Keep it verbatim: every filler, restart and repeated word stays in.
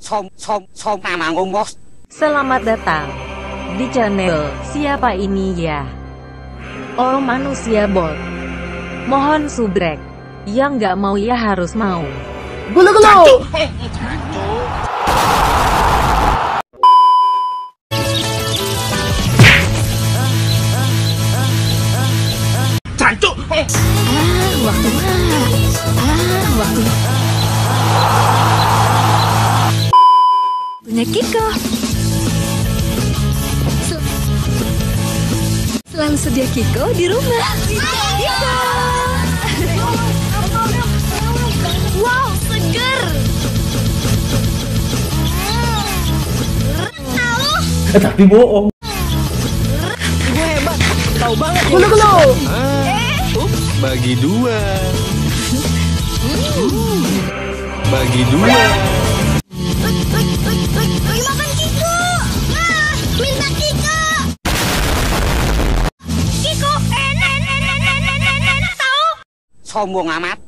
som som som manggung bos. Selamat datang di channel Siapa Ini Ya. Oh manusia bot, mohon subrek. Yang nggak mau ya harus mau. Gulu gulu. Jancuk. Ah, waktu ah, waktu punya Kiko. Sel Selalu sedia Kiko di rumah. Kiko. Wow, seger. Tapi bohong. Gue hebat. Tahu banget. Gulu gulu. Ah, ups, bagi dua. Hmm. Bagi dua. Bagi makan Kiko. Nah, minta Kiko. Kiko enak enak enak enak enak tahu. Sombong amat.